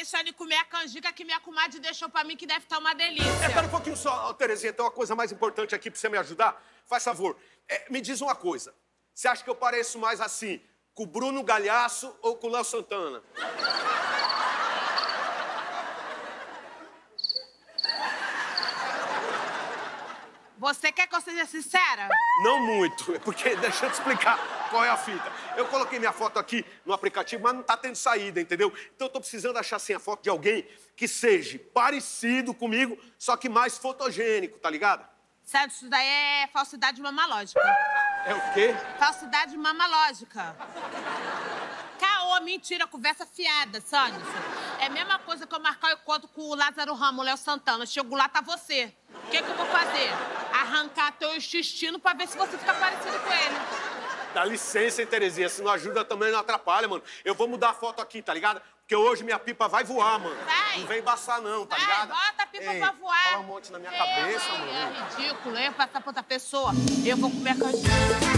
deixa ele comer a canjica que minha comadre deixou pra mim, que deve estar uma delícia. Espera um pouquinho só, Terezinha, tem uma coisa mais importante aqui pra você me ajudar. Faz favor, me diz uma coisa. Você acha que eu pareço mais assim, com o Bruno Galhaço ou com o Léo Santana? Você quer que eu seja sincera? Não muito, é porque, deixa eu te explicar qual é a fita. Eu coloquei minha foto aqui no aplicativo, mas não tá tendo saída, entendeu? Então eu tô precisando achar, assim, a foto de alguém que seja parecido comigo, só que mais fotogênico, tá ligado? Sério, isso daí é falsidade mamalógica. É o quê? Falsidade mamalógica. Caô, mentira, conversa fiada, Sânia. É a mesma coisa que eu marcar o encontro com o Lázaro Ramos, o Léo Santana. Chego lá, tá você. O que eu vou fazer? Arrancar teu intestino pra ver se você fica parecido com ele. Dá licença, hein, Terezinha? Se não ajuda, também não atrapalha, mano. Eu vou mudar a foto aqui, tá ligado? Porque hoje minha pipa vai voar, mano. Vai. Não vem embaçar, não, tá ligado? Bota a pipa pra voar. Fala um monte na minha cabeça, mano. É ridículo, eu ia passar pra outra pessoa. Eu vou comer a canjica.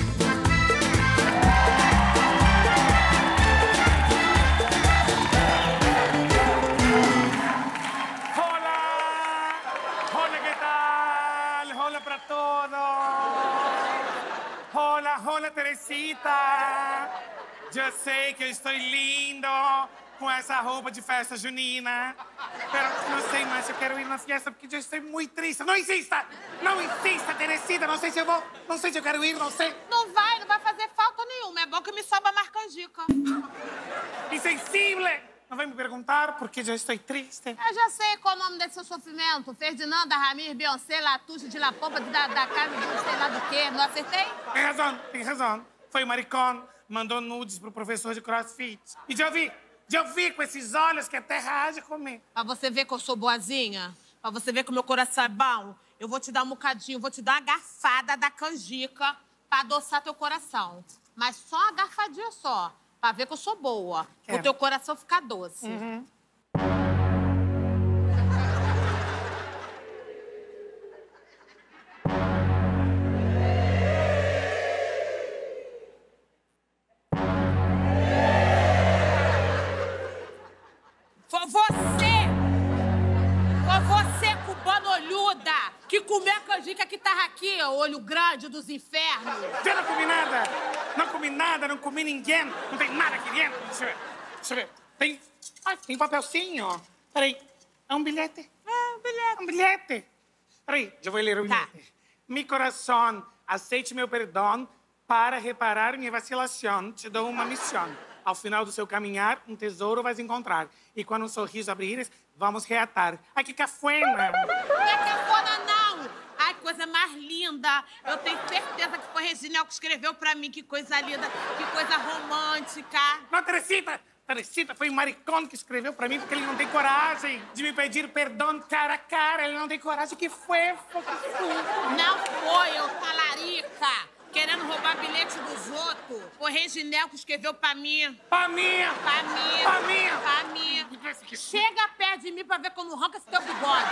Hola, Teresita. Eu sei que eu estou lindo com essa roupa de festa junina. Mas não sei mais se eu quero ir na festa porque eu estou muito triste. Não insista! Não insista, Teresita. Não sei se eu vou, não sei se eu quero ir, não sei. Não vai fazer falta nenhuma. É bom que me sobra mais canjica. Insensível! Não vai me perguntar porque eu estou triste. Eu já sei qual é o nome desse seu sofrimento. Ferdinanda, Ramir, Beyoncé, Latouche, de La Pompa, da Carne, de sei lá do quê. Não acertei? Tem razão. Foi o maricón, mandou nudes pro professor de crossfit. E eu vi com esses olhos que até rage comer. Pra você ver que eu sou boazinha, pra você ver que o meu coração é bom, eu vou te dar um bocadinho, vou te dar uma garfada da canjica pra adoçar teu coração. Mas só uma garfadinha só. Pra ver que eu sou boa. O teu coração ficar doce. Uhum. Foi você, cubana olhuda, que comeu a canjica que tava aqui, o olho grande dos infernos. Eu não comi nada. Não comi nada, não comi ninguém. Não tem nada aqui dentro. Deixa eu ver. Tem papelzinho. Peraí. É um bilhete? É, um bilhete. Um bilhete. Peraí, eu vou ler o bilhete. Tá. Mi coração, aceite meu perdão para reparar minha vacilação. Te dou uma missão. Ao final do seu caminhar, um tesouro vais encontrar. E quando um sorriso abrires, vamos reatar. Ai, que cafona! Não é cafona, não! Ai, coisa mais linda! Eu tenho certeza que foi Reginel que escreveu pra mim. Que coisa linda, que coisa romântica. Não, Teresita, foi o maricón que escreveu pra mim porque ele não tem coragem de me pedir perdão cara a cara. Ele não tem coragem. Que foi? Não foi, eu talarica! Querendo roubar bilhete dos outros. O Reginel que escreveu pra mim. Pra mim! Chega perto de mim pra ver como arranca esse teu bigode.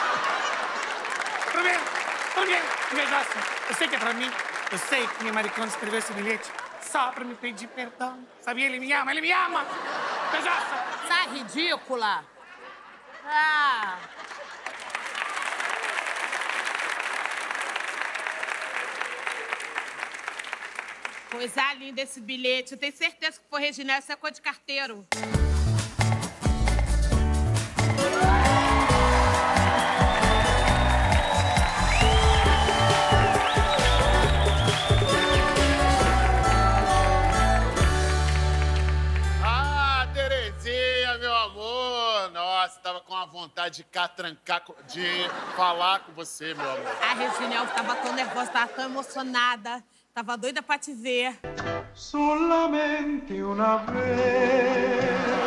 Veja, eu sei que é pra mim. Eu sei que meu maricón escreveu esse bilhete só pra me pedir perdão. Sabia? Ele me ama! Veja! Sai, ridícula! Coisa linda esse bilhete. Eu tenho certeza que foi Reginel, isso é coisa de carteiro. Terezinha, meu amor! Nossa, tava com uma vontade de catrancar, de falar com você, meu amor. A Reginel tava tão nervosa, tava tão emocionada. Tava doida pra te ver. Solamente una vez